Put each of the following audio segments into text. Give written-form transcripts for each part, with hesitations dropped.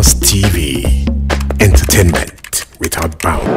Plus TV. Entertainment without bounds.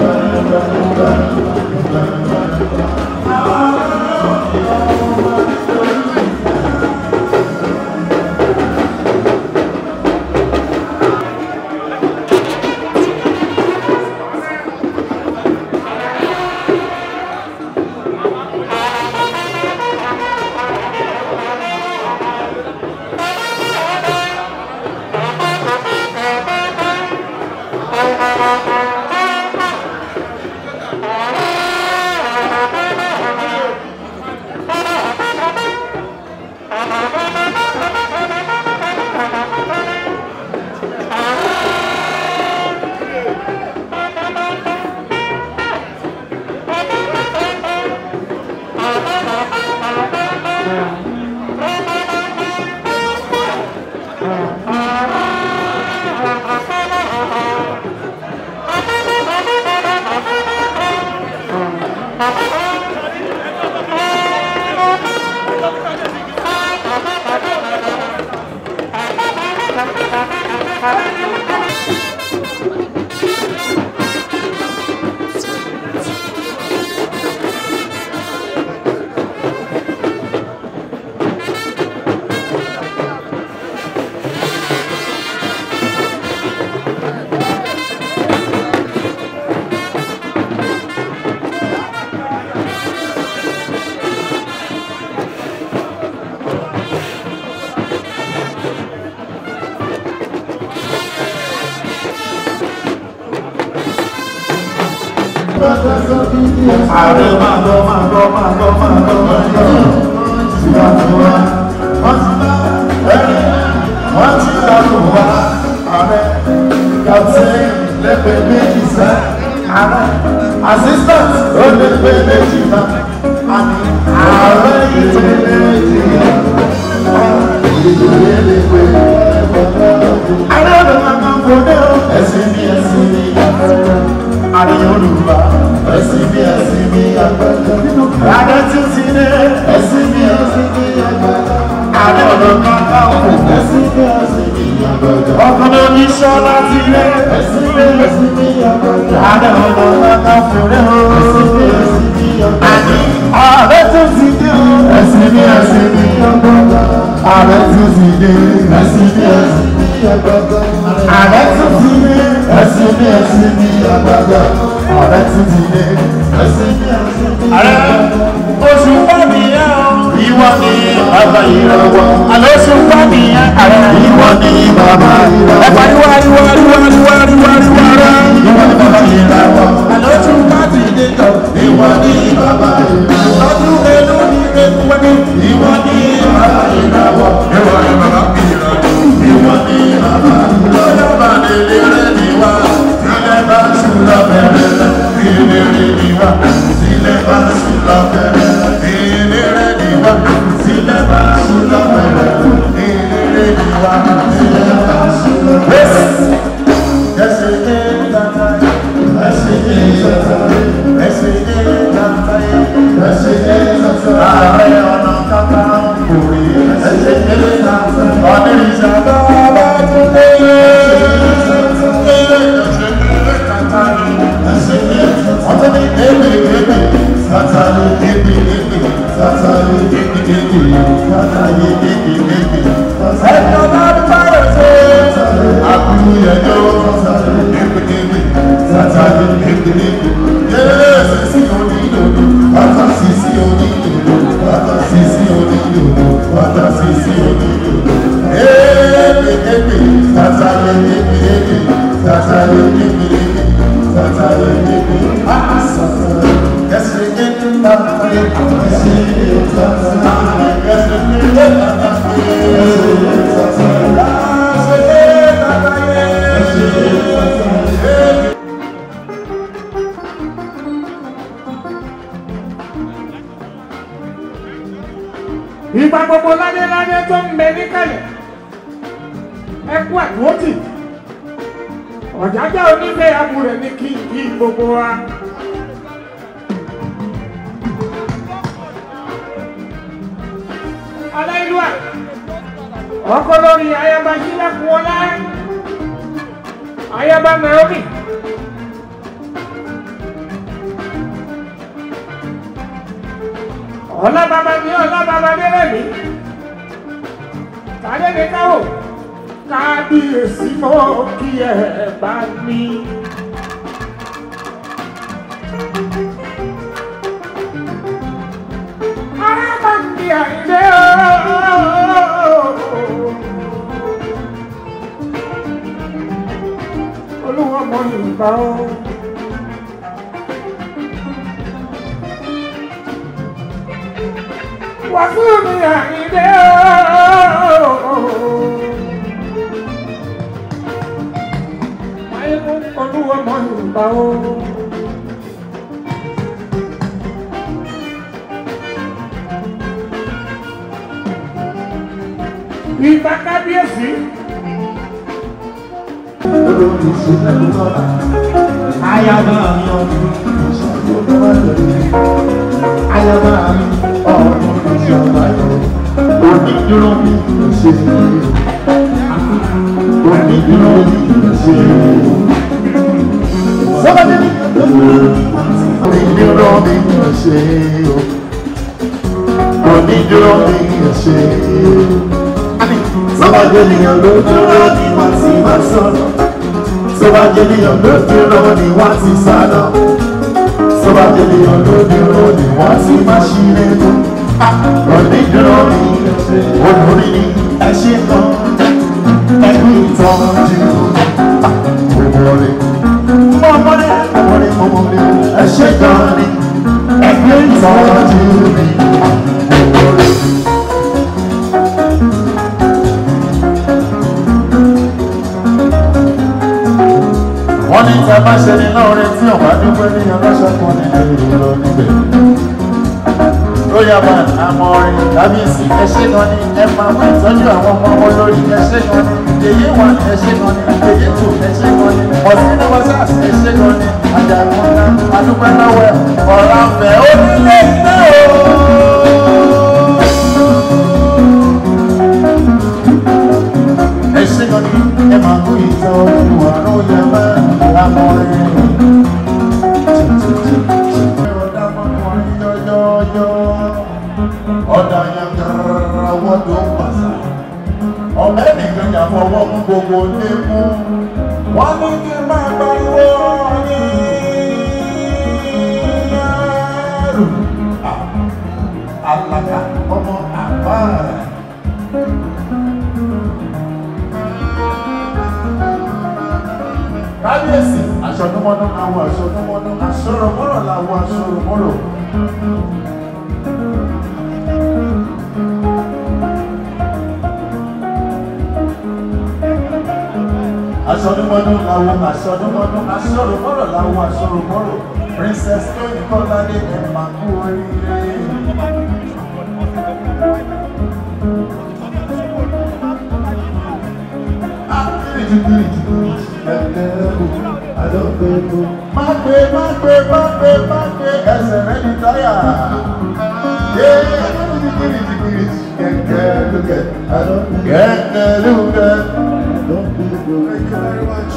Ìgbà gbogbo ládé tó ń bẹ níkàlẹ̀ ẹkú àdúrótì ọ̀jájá onílé amúrẹ̀ ní kí gbogbo wa. Aláìlúwà ọkọ lórí ayaba sílẹ̀kùn ọlá Ayaba Naomi. Ọlá bàbá mi lẹ́lẹ́ mi. Kàdé ní káwọ́. Kábíyèsí mọ́ kí ẹ bá mi. Arábàndì àìdé Olúwa mọ ìgbà o. Wàsíù mi àìdé Olúwa mọ ìgbà o. Ìgbà kábíyèsí. Ayaba mi ọdún ayaba mi ọdún ìṣàlàyé onídúró mi ṣe onídúró mi ṣe sọ́kàdé mi onídúró mi ṣe onídúró mi ṣe. Sọ́bàjẹ́ ènìyàn ló dúró ní wọ́n ti máa sọ̀rọ̀. Sọ́bàjẹ́ ènìyàn ló dúró ní wọ́n ti sálọ. Sọ́bàjẹ́ ènìyàn ló dúró ní wọ́n ti máa ṣílé mú. Ọ̀ní dúró ní olórí ní ẹṣẹ́ kan. Ẹkú ìtọ́jú ọmọdé. Ọmọdé ẹṣẹ́ kan ní ẹkú ìtọ́jú mi. Wọ́n ní tí a bá ṣe ní lóore tí ọ̀wá dúpẹ́ ní ọlọ́ṣọ́ kan nílé ìrọ̀ níbẹ̀. Royal Band Amọ̀rin Kábíyèsí ẹṣẹ́ kan ní ẹ máa mú ìtọ́jú àwọn ọmọ olórí ẹṣẹ́ kan ní Yèyé One ẹṣẹ́ kan ní Yèyé Two ẹṣẹ́ kan ní Ọ̀sìn Wazas ẹṣẹ́ kan ní Àjàgúnná adúpẹ́ lọ́wọ́ ọ̀rọ̀ àfẹ́ onílé ilé o. Ẹṣẹ́ kan ní ẹ máa mú ìtọ́jú àwọn Royal Band Amọ̀rin. Ọ̀dà yàgàrà wọ́n tó pàṣà. Ọ̀mẹ́ nìkan yà fọwọ́ mú gbogbo lé mú. Wọ́n ní kí n máa pariwo ní ẹrù. Àlàkà ọmọ àbá rẹ̀. Kábíyèsí aṣọ́dúnmọ́dún làwọn aṣọ́dúnmọ́dún aṣọ́rọ̀mọ́rọ̀ làwọn aṣọ́rọ̀mọ́rọ̀. Aṣọ́dúnmọ́dún làwọn aṣọ́dúnmọ́dún aṣọ́rọ̀mọ́rọ̀ làwọn aṣọ́rọ̀mọ́rọ̀. Princess Tóyìn Kọ́ládé ẹ̀ máa kú oríire. Má gbé ẹsẹ̀ rẹ̀ ní táyà. Kẹ̀kẹ́ lúkẹ̀. Thank you very much.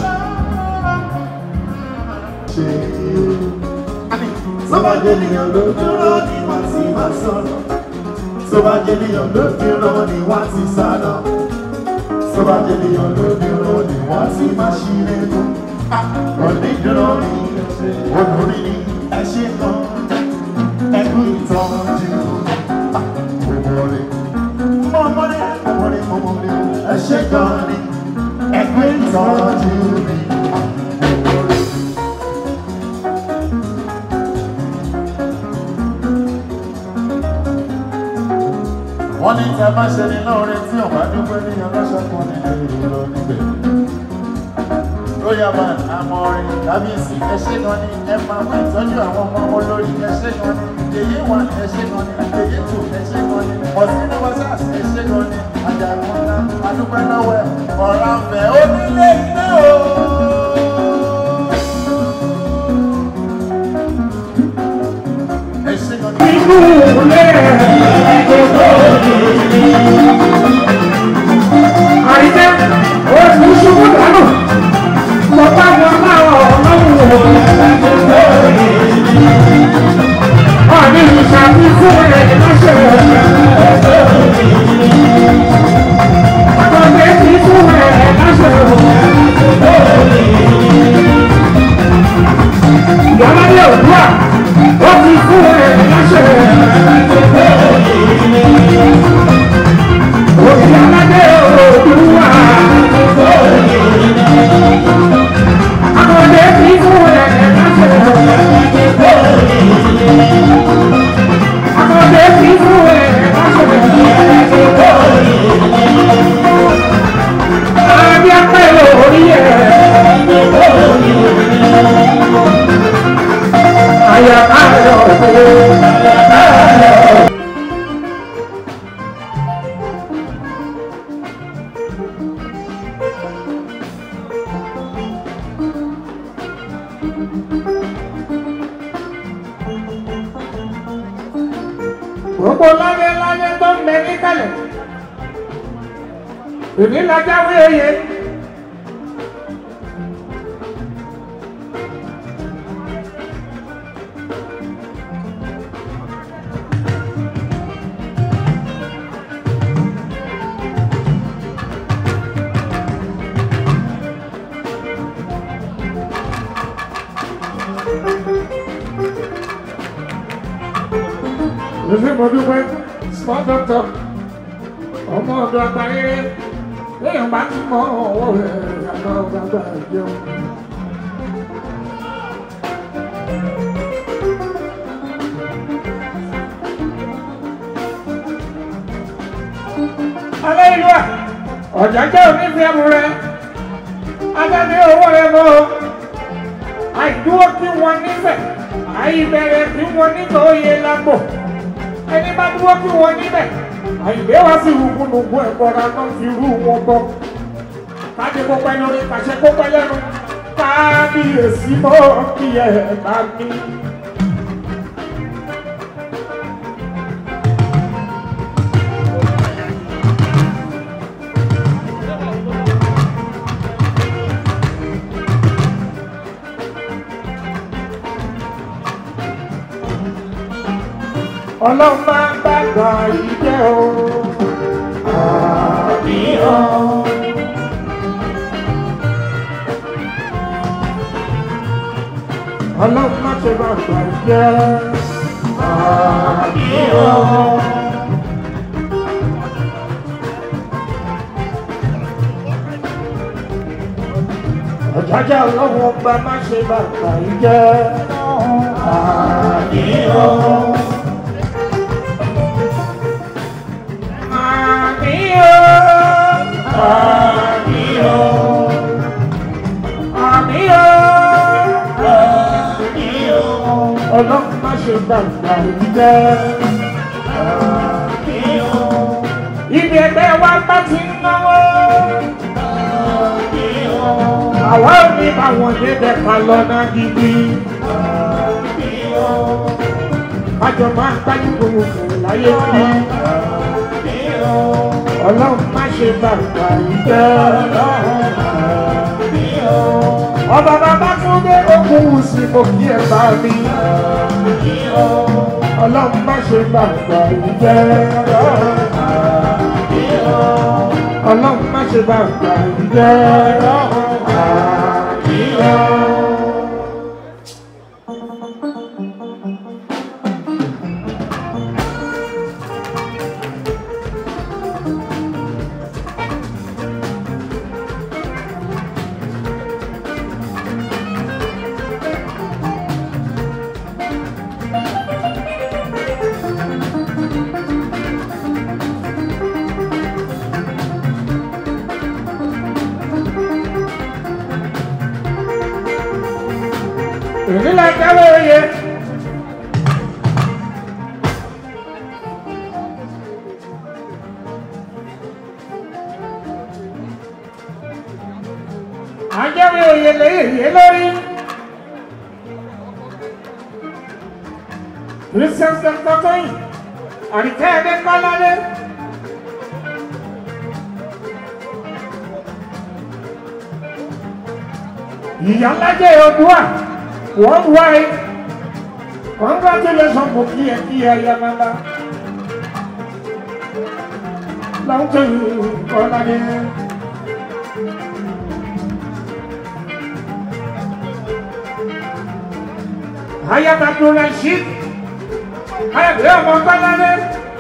Sọ́bàjẹ́ ènìyàn ló dúró ní wọ́n ti máa sọ̀rọ̀. Sọ́bàjẹ́ ènìyàn ló dúró ní wọ́n ti sálọ. Sọ́bàjẹ́ ènìyàn ló dúró ní wọ́n ti máa ṣílé mú. Ọ̀ní dúró ní olórí ní ẹṣẹ́ kan. Ẹkú ìtọ́jú ọmọdé ẹṣẹ́ kan ní ẹkú ìtọ́jú mi. Wọ́n ní tí a bá ṣe ní lóore tí ọ̀wá dúpẹ́ ní ọlọ́ṣọ́ kan nílé ìrọ̀ níbẹ̀. Royal Band Amọ̀rin Kábíyèsí ẹṣẹ́ kan ní ẹ máa mú ìtọ́jú àwọn ọmọ olórí ẹṣẹ́ kan ní Yèyé One ẹṣẹ́ kan ní Yèyé Two ẹṣẹ́ kan ní Ọ̀sìn Wazas ẹṣẹ́ kan ní Àjàgúnná adúpẹ́ lọ́wọ́ ọ̀rọ̀ àfẹ́ onílé ilé o. Ẹṣẹ́ kan ní. Àìjẹ́ oṣù ṣubú dànù lọ gbogbo ládé tó ń bẹ níkàlẹ̀ èmi la jáwé oyè. Lọ́sẹ̀ mo dúpẹ́ small doctor ọmọ ọ̀dọ̀ àgbáyé lẹ́yìn bá ti mọ ọwọ́ rẹ̀ àgbà ọ̀gbàgbà ìjẹun. Alẹ́ ìlú à ọ̀jà jẹ́ onífẹ́ mu rẹ̀ adáni owó rẹ̀ mọ́ àìdúró kí wọ́n nífẹ̀ẹ́ àìbẹ̀rẹ̀ kí wọ́n nígbà oyè lágbo. Ẹni bá dúró kí wọ́n níbẹ̀ àyìnbé wá sí rúgbùnùgbù ẹ̀kọ́ra náà fi rú wọn bọ́ kájí kó pẹ́ lórí kàṣẹ kó pẹ́ lẹ́nu kábíyèsí mọ́ kí ẹ bá mi. Ọlọ́run máa ń gbàgbà yìí jẹ́ o. Àbíyàn. Ọlọ́run máa ṣe gbàgbà yìí jẹ́. Àbíyàn. Ọ̀jájá ọlọ́run ọba máa ṣe gbàgbà yìí jẹ́. Àbíyàn. Ọlọ́run má ṣe gbàgbà ìjẹ́. Ibi ẹgbẹ́ wa bá ti ń náwó. Àwa ò ní báwọn débẹ̀ ká lọ́nà gidi. Àjọ máa ń gbájú gbogbo láyé bí. Ọlọ́run má ṣe gbàgbà ìjẹ́. Ọba bàbá tún dé okùn sí mo kí ẹ bá mi. Ọlọ́run má ṣe gbàgbà ìjẹ́. Ọlọ́run má ṣe gbàgbà ìjẹ́. Èmi la jáwé oyè. Ajáwé oyè lèyè lórí. Christian Sẹ́ńtọ́tọ́yìn, Àríkẹ́ Adékọ́ládé. Ìyá ńlá jẹ́ Odùà. Worldwide, congratulations for Kia Yamada. Long to you, all again. I am Abdul Rashid. I am here, Montanane.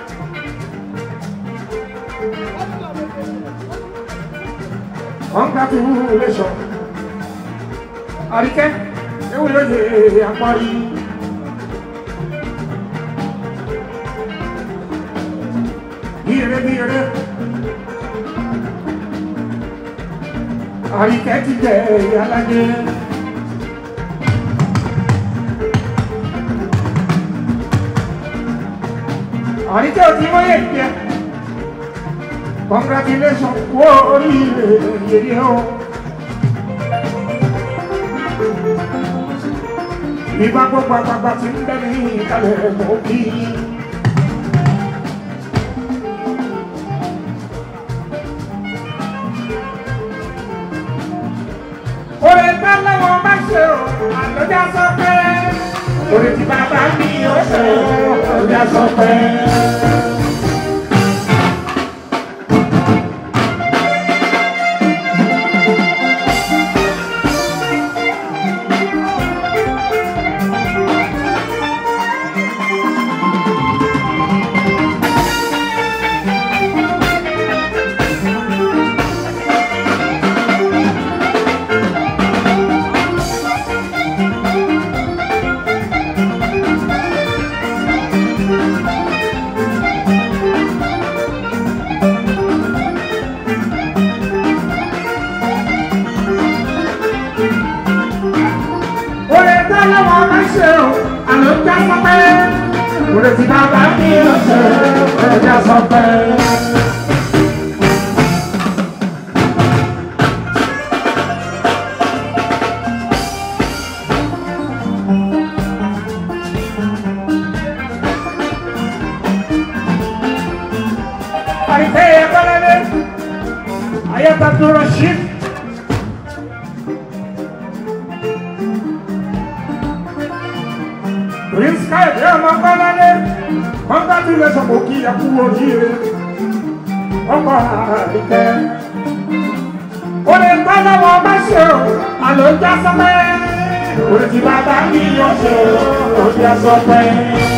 Congratulations. Arike. Ewúrẹ́ àparí. Bíire. Àríkẹ́ ti jẹ alájẹ. Àríkẹ́ ò tí wọ́n yẹ jẹ. Congratulations wó oríire yèyé o. Ìgbà gbogbo àgbàgbà ti ń bẹ ní ìkàlẹ̀ mọ́ kí. bàbá mi ò ṣe ọjà sọ pé. Udah si bàbá mi ò ṣe ọjà sọ pé. Parité balade, ayat Abdul Rashid. Prince Kaide Mabalade, congratulations pour qui a pour dire. Encore avec on est pas dans mon marché, alors t'as sommet. On est pas dans million, on t'as sommet.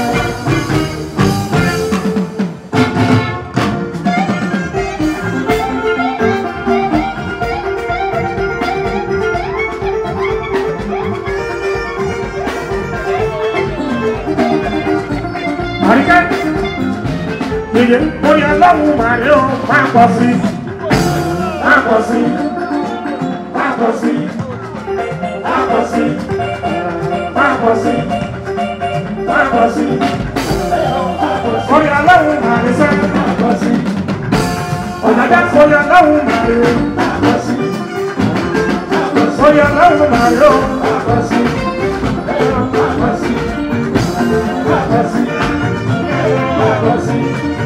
Orí aláwọ̀ màrí ó máa pọ̀ sí, máa pọ̀ sí, máa pọ̀ sí, máa pọ̀ sí, máa pọ̀ sí, máa pọ̀ sí. Orí aláwọ̀ màrí sẹ́, máa pọ̀ sí. Ọ̀nàdá orí aláwọ̀ màrí ó máa pọ̀ sí. Orí aláwọ̀ màrí ó máa pọ̀ sí. Máa pọ̀ sí, máa pọ̀ sí, máa pọ̀ sí.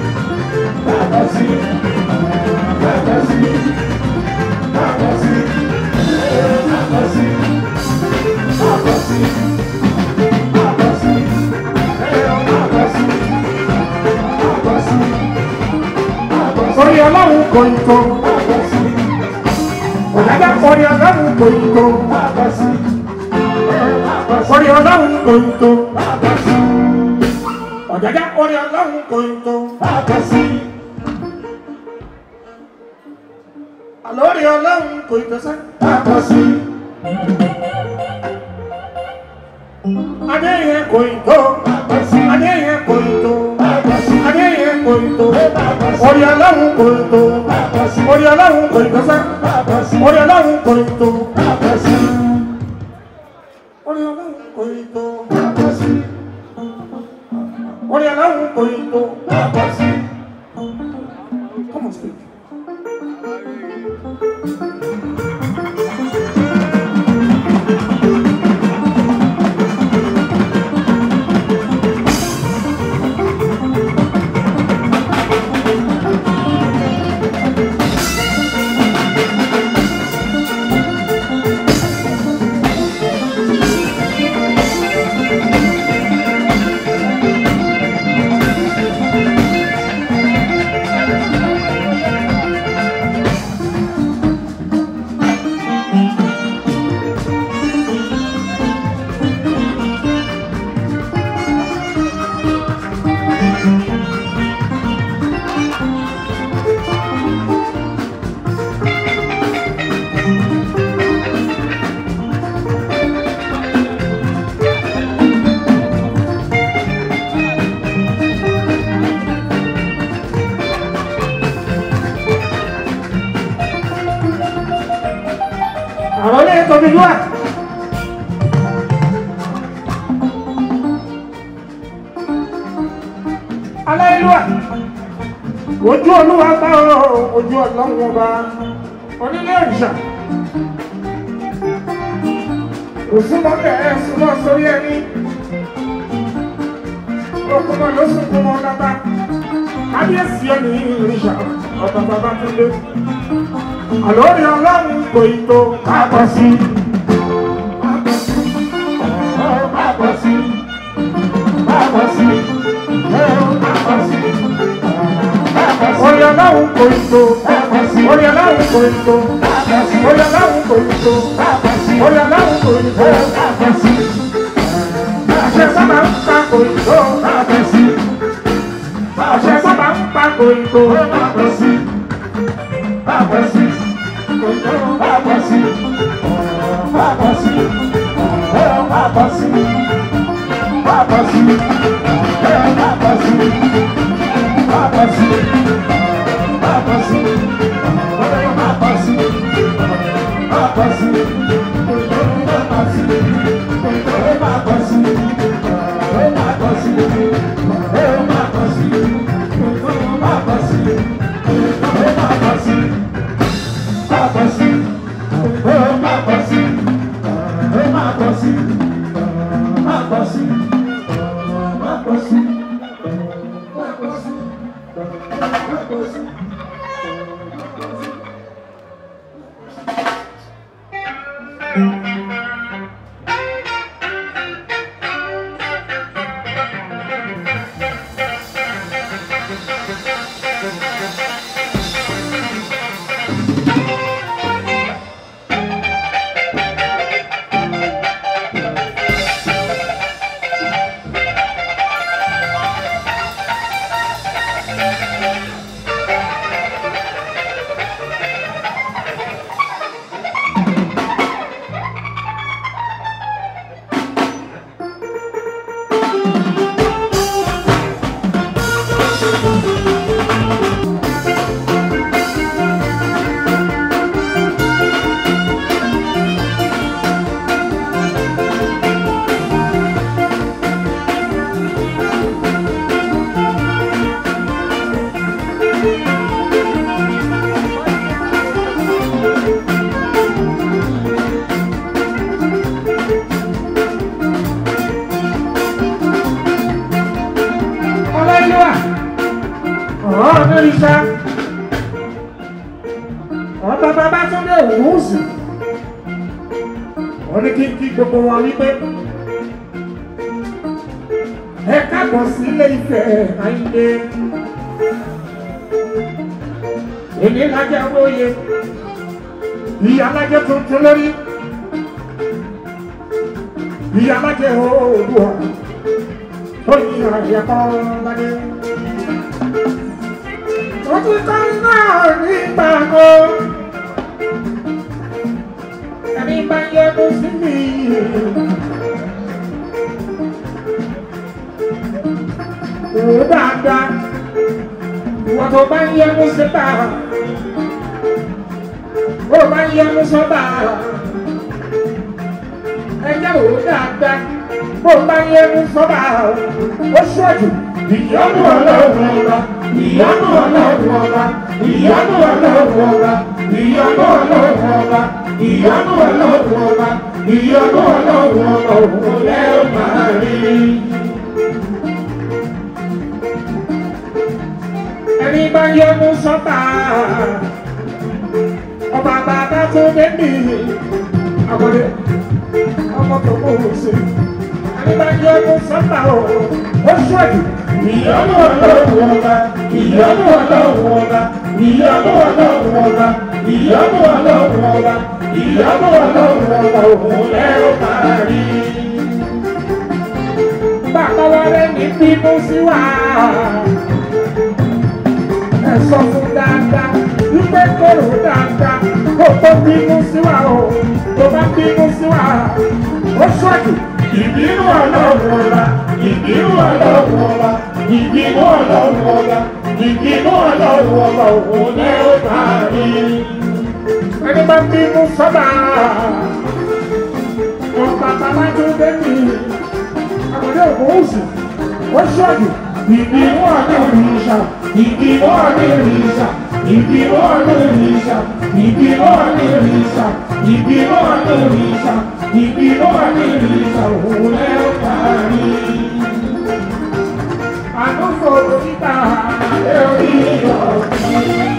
Orí Ọlọ́run kò ní tó, ọ̀dájà orí Ọlọ́run kò ní tó, orí Ọlọ́run kò ní tó, ọ̀dájà orí Ọlọ́run kò ní tó. Alórí Ọlọ́run kò ní tó sẹ́. Adéyẹ kò ní tó, Adéyẹ kò ní tó, Adéyẹ kò ní tó. Orí Ọlọ́run kò ní tó, orí Ọlọ́run kò ní tó sẹ́. Orí Ọlọ́run kò ní tó, orí Ọlọ́run kò ní tó, orí Ọlọ́run kò ní tó. Come on, speak. Olúwa. Aláìlúwà. Ojú Olúwa bá ojú Ọlọ́run ọba onílé òrìṣà. Òsúnmọ́kẹ́ súnmọ́ sórí ẹni. Okùnmọ́ ló sunkún mọ́ dábàá. Kábíyèsí ẹni òrìṣà ọ̀tọ̀ bàbá Túndé. Àlórí Ọlọ́run kò ì tó káàbọ̀ sí. Káàbọ̀ sí. láwọn kò tó, oya láwọn kò tó, oya láwọn kò tó, oya láwọn kò tó. Àṣẹ sábà ń pa kò tó, àṣẹ sábà ń pa kò tó. Ìṣá ọba bàbá tó dé òwúsù wọ́n ní kí gbogbo wọn wípé ẹ káàbọ̀ sílé Ifẹ̀ Àyìndé èmi lájẹ́ olóye ìyá lájẹ́ tuntun lórí ìyá lájẹ́ Oòduà tó ní àyàkọ́ lájẹ́. Wọ́n ti kọ́ náà nígbà kan. Ẹni bá yẹ kó sí mi. Wò dáadáa. Ìwọ́n tó bá yẹ kó sí bá. Ó bá yẹ kó sọ bá. Ẹ jẹ́ wò dáadáa. Bó bá yẹ kó sọ bá. Ó ṣọ́jú. Ìyọ́nú Ọlọ́run ọba. Ìyọ́nú Ọlọ́run ọba, ìyọ́nú Ọlọ́run ọba, ìyọ́nú Ọlọ́run ọba, ìyọ́nú Ọlọ́run ọba, ìyọ́nú Ọlọ́run ọba, òun lẹ́ ó máa rí. Ẹni bá yọnu sọ́tà, ọba bàbá tó débi, àbọ̀dé, ọmọ tó kó o ṣe. Ẹni bá yọnu sọ́tà o, ó ṣọ́ọ̀dù. Ìyọ́nú Ọlọ́run ọba, ìyọ́nú Ọlọ́run ọba, ìyọ́nú Ọlọ́run ọba, ìyọ́nú Ọlọ́run ọba, ìyọ́nú Ọlọ́run ọba, òun lẹ́ ó máa rí. Bàbá wa rẹ̀ ní bínú sí wa. Ẹ sọ fún dáadáa, wípé kòrò dáadáa, kò tó bínú sí wa o, tó bá bínú sí wa, ó ṣọ́ọ̀dù. Ìbínú Ọlọ́run ọba, ìbínú Ọlọ́run ọba, ìbínú Ọlọ́run ọba, ìbínú Ọlọ́run ọba, òun lẹ́ ó máa rí. Ẹni bá bínú sọ́ba, ọba bàbá tó dé mi, àkọ́dé òkúùsù, ó ṣọ́ọ̀dù. Ìbínú Ọlọ́run ìṣà, ìbínú Ọlọ́run ìṣà, ìbínú Ọlọ́run ìṣà, ìbínú Ọlọ́run ìṣà, ìbínú Ọlọ́run ìṣà, ìbínú Ọlọ́run ìṣà, òun lẹ́ ó máa rí. Àdúgbò níta lórí ọ̀gbìn.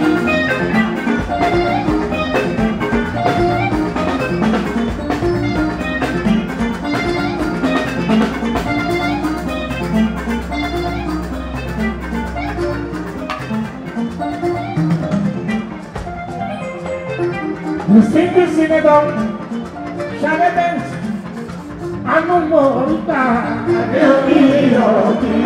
Distinguished Senator Charlemagne Anumorita Adeoyoki.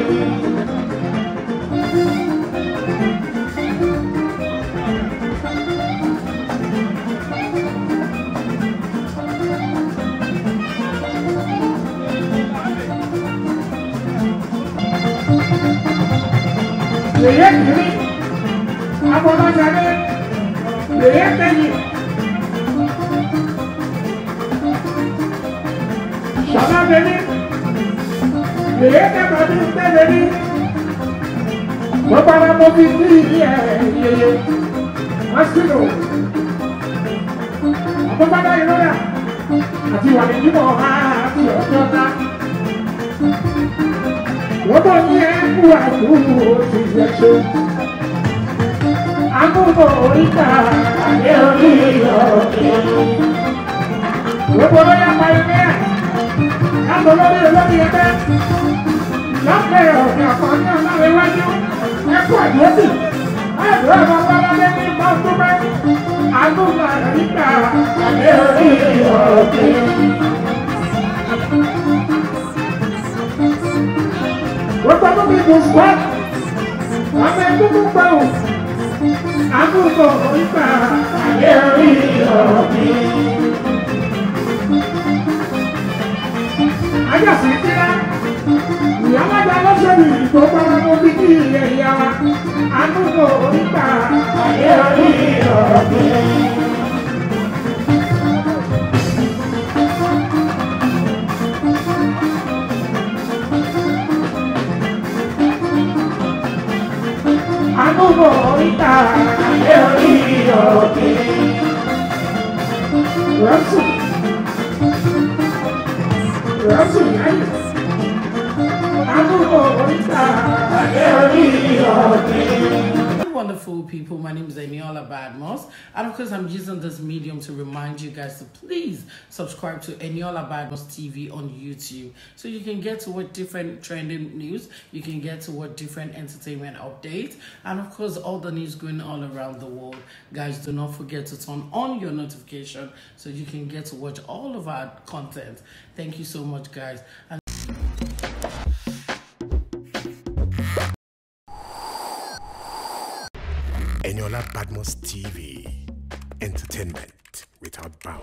Leyekiri Abonajade Leyekiri Shababeli Leyekabadi Tebeli Bobara Mobili Yeye Masino Abobada Iroya Ati Walejimo Ati Ojota Wọ́n ní ẹ̀kú àdúgbò ti yẹ ṣe. Agbóhùn oríta àdé orí ọ̀kẹ́. Wọ́n lóyá pa ilé ẹ̀. Láàbọ̀ lórí olórí ẹgbẹ́. Lọ́pẹ̀ ọ̀gá kan ní ọ̀nàwé wájú. Ẹ̀kú àdúgbò. Ẹ̀dùn ẹ̀fọ́ Bọ́ládé ní Bọ́sùpẹ́. Agbóhùn oríta àdé orí ọ̀kẹ́. Wọ́n gbọ́dọ̀ bí mo sọ́, wọ́n fẹ́ gbogbo gbọ́n, àgùkọ̀ ìgbà ayé orí ọ̀gbìn. Ajásí kíra, ìyámájà lọ́sọ̀rọ̀ ìdìbò gbọ́dọ̀ mo bí kí ilẹ̀ ìyá wa, àgùkọ̀ ìgbà ayé orí ọ̀gbìn. Agbóhùn oríta ayé orí ọ̀kẹ́. Rọ́sù yáyì. Agbóhùn oríta ayé orí ọ̀kẹ́. Wonderful people, my name is Eniola Badmus, and of course I'm using this medium to remind you guys to please subscribe to Eniola Badmus TV on YouTube, so you can get to what different trending news, you can get to what different entertainment updates, and of course all the news going all around the world. Guys, do not forget to turn on your notification so you can get to watch all of our content. Thank you so much, guys. And Eniola Badmus TV. Entertainment without bounds.